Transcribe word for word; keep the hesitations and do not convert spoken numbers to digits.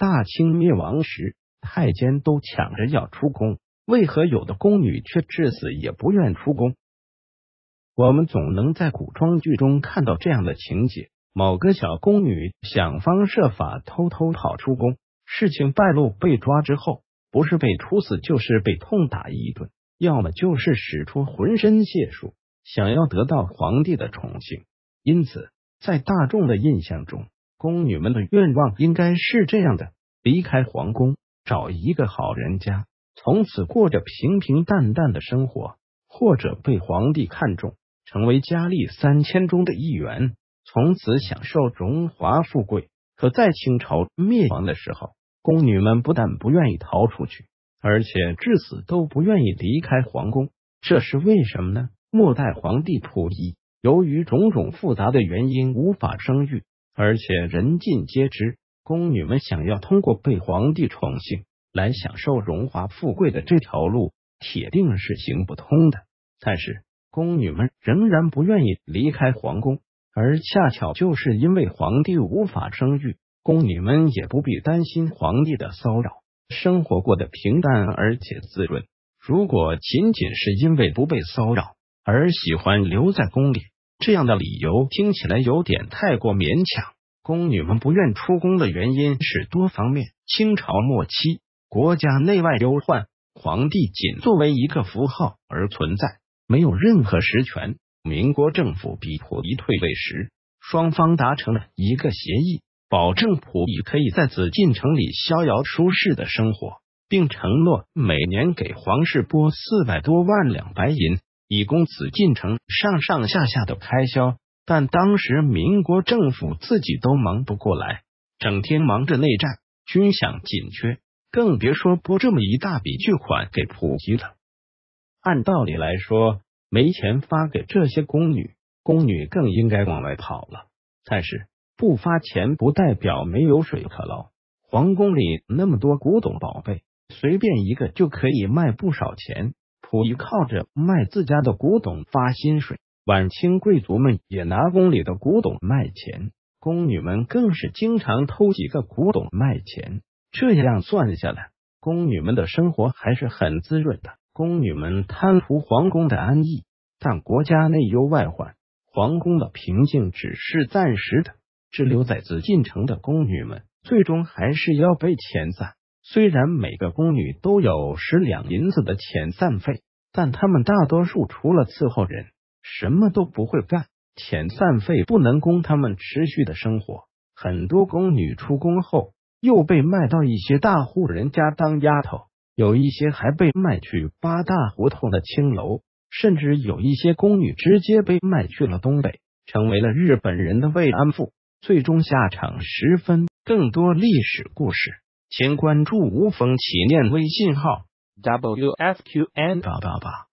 大清灭亡时，太监都抢着要出宫，为何有的宫女却至死也不愿出宫？我们总能在古装剧中看到这样的情节：某个小宫女想方设法偷偷跑出宫，事情败露被抓之后，不是被处死，就是被痛打一顿，要么就是使出浑身解数，想要得到皇帝的宠幸。因此，在大众的印象中，宫女们的愿望应该是这样的：离开皇宫，找一个好人家，从此过着平平淡淡的生活，或者被皇帝看中，成为佳丽三千中的一员，从此享受荣华富贵。可在清朝灭亡的时候，宫女们不但不愿意逃出去，而且至死都不愿意离开皇宫。这是为什么呢？末代皇帝溥仪由于种种复杂的原因无法生育，而且人尽皆知，宫女们想要通过被皇帝宠幸来享受荣华富贵的这条路，铁定是行不通的。但是宫女们仍然不愿意离开皇宫，而恰巧就是因为皇帝无法生育，宫女们也不必担心皇帝的骚扰，生活过得平淡而且滋润。如果仅仅是因为不被骚扰而喜欢留在宫里，这样的理由听起来有点太过勉强。宫女们不愿出宫的原因是多方面。清朝末期，国家内外忧患，皇帝仅作为一个符号而存在，没有任何实权。民国政府逼溥仪退位时，双方达成了一个协议，保证溥仪可以在紫禁城里逍遥舒适的生活，并承诺每年给皇室拨四百多万两白银，以供紫禁城上上下下的开销。但当时民国政府自己都忙不过来，整天忙着内战，军饷紧缺，更别说拨这么一大笔巨款给溥仪了。按道理来说，没钱发给这些宫女，宫女更应该往外跑了。但是不发钱不代表没有水可捞，皇宫里那么多古董宝贝，随便一个就可以卖不少钱。溥仪靠着卖自家的古董发薪水，晚清贵族们也拿宫里的古董卖钱，宫女们更是经常偷几个古董卖钱。这样算下来，宫女们的生活还是很滋润的。宫女们贪图皇宫的安逸，但国家内忧外患，皇宫的平静只是暂时的。滞留在紫禁城的宫女们最终还是要被遣散。虽然每个宫女都有十两银子的遣散费，但他们大多数除了伺候人，什么都不会干，遣散费不能供他们持续的生活。很多宫女出宫后又被卖到一些大户人家当丫头，有一些还被卖去八大胡同的青楼，甚至有一些宫女直接被卖去了东北，成为了日本人的慰安妇，最终下场十分。更多历史故事，请关注吴峰起念微信号 W F Q N 八八八。